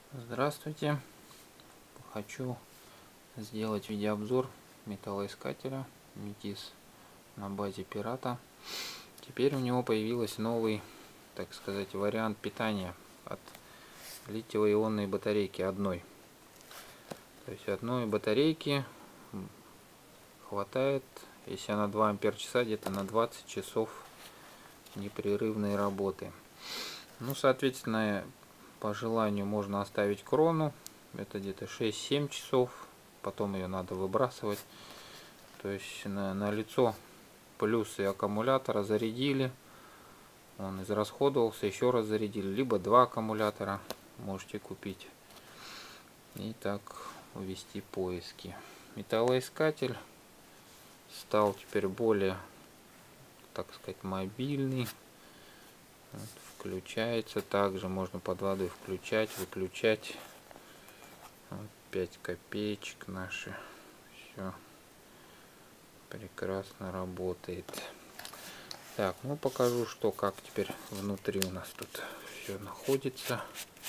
Здравствуйте! Хочу сделать видеообзор металлоискателя Metis на базе Пирата. Теперь у него появился новый, так сказать, вариант питания от литиево-ионной батарейки одной. То есть одной батарейки хватает, если она 2 ампер-часа, где-то на 20 часов непрерывной работы. Ну, соответственно, по желанию можно оставить крону, это где-то 6-7 часов, потом ее надо выбрасывать. То есть на лицо плюсы аккумулятора зарядили, он израсходовался, еще раз зарядили, либо 2 аккумулятора можете купить и так ввести поиски. Металлоискатель стал теперь более, так сказать, мобильный. Вот, включается также, можно под водой включать, выключать. Вот, 5 копеечек наши, все прекрасно работает. Так, ну покажу, что как теперь внутри у нас тут все находится.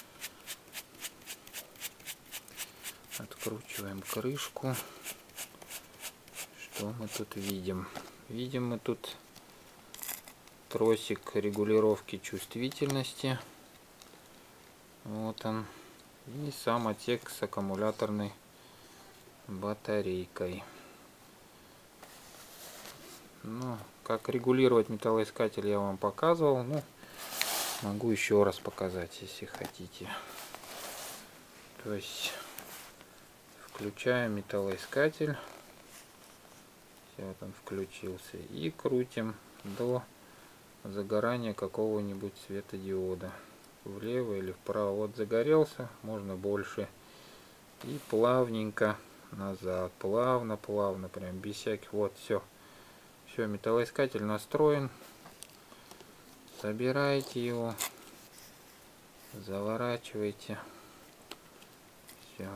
Откручиваем крышку. Что мы тут видим? Видим мы тут тросик регулировки чувствительности. Вот он. И сам отсек с аккумуляторной батарейкой. Ну, как регулировать металлоискатель я вам показывал. Ну, могу еще раз показать, если хотите. То есть включаем металлоискатель. Вот он включился. И крутим до загорания какого-нибудь светодиода. Влево или вправо. Вот загорелся, можно больше. И плавненько назад. Плавно, прям без всяких. Вот, все. Все, металлоискатель настроен. Собирайте его. Заворачивайте. Все.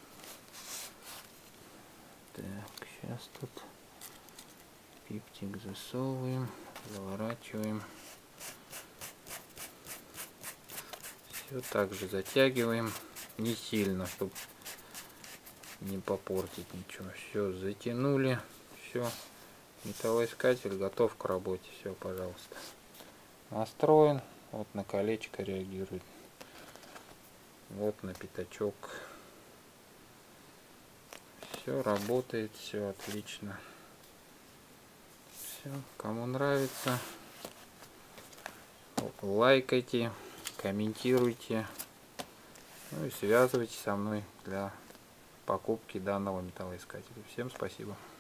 Так, сейчас тут пиптик засовываем. Заворачиваем. Все так же затягиваем, не сильно, чтобы не попортить ничего. Все, затянули, все, металлоискатель готов к работе. Все, пожалуйста, настроен. Вот на колечко реагирует, вот на пятачок. Все работает, все отлично. Все, кому нравится, лайкайте, комментируйте, ну и связывайтесь со мной для покупки данного металлоискателя. Всем спасибо.